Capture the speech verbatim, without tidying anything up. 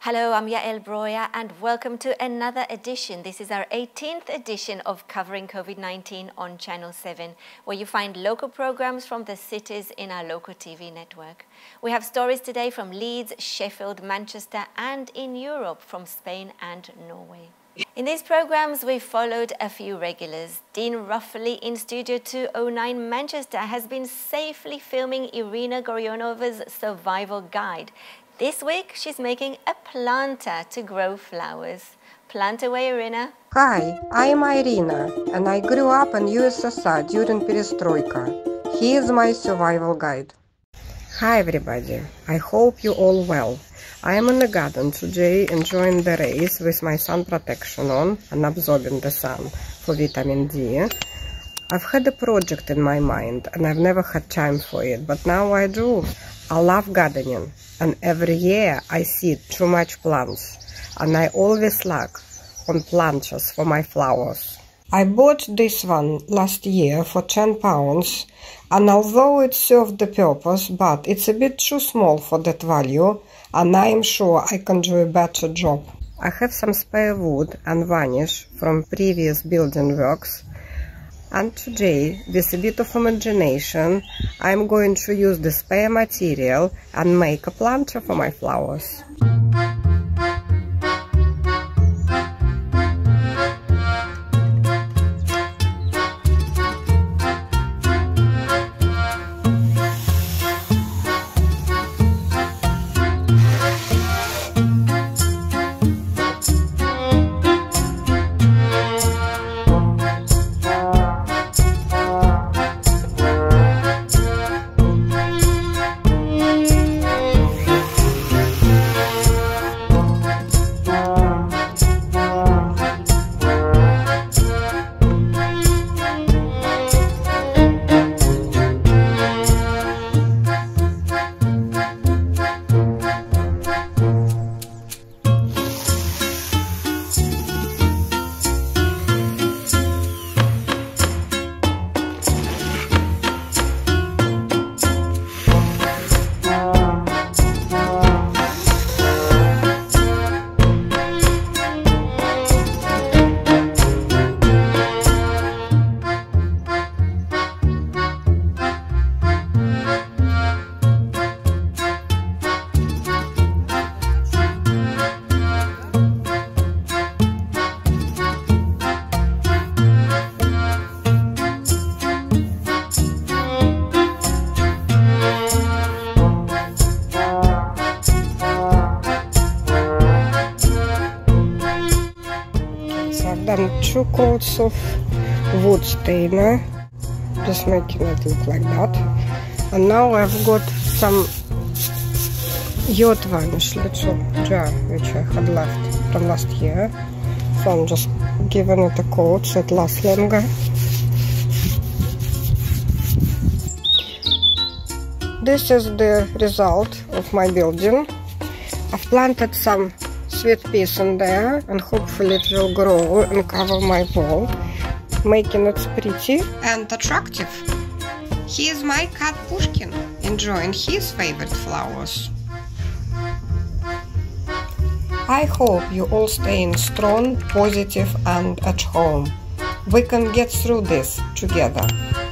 Hello, I'm Yael Broya and welcome to another edition. This is our eighteenth edition of Covering COVID nineteen on Channel seven, where you find local programs from the cities in our local T V network. We have stories today from Leeds, Sheffield, Manchester and in Europe from Spain and Norway. In these programs, we followed a few regulars. Dean Ruffley in Studio two oh nine Manchester has been safely filming Irina Goryonova's survival guide. This week, she's making a planter to grow flowers. Plant away, Irina. Hi, I'm Irina, and I grew up in U S S R during Perestroika. He is my survival guide. Hi everybody, I hope you all well. I am in the garden today enjoying the rays with my sun protection on and absorbing the sun for vitamin D. I've had a project in my mind and I've never had time for it, but now I do. I love gardening, and every year I see too much plants, and I always lack on planters for my flowers. I bought this one last year for ten pounds, and although it served the purpose, but it's a bit too small for that value, and I am sure I can do a better job. I have some spare wood and varnish from previous building works, and today, with a bit of imagination, I am going to use the spare material and make a planter for my flowers. Done two coats of wood stainer, just making it look like that. And now I've got some yacht varnish little jar which I had left from last year, so I'm just giving it a coat so it lasts longer. This is the result of my building. I've planted some sweet peas in there, and hopefully it will grow and cover my wall, making it pretty and attractive. Here's my cat Pushkin, enjoying his favorite flowers. I hope you all staying strong, positive and at home. We can get through this together.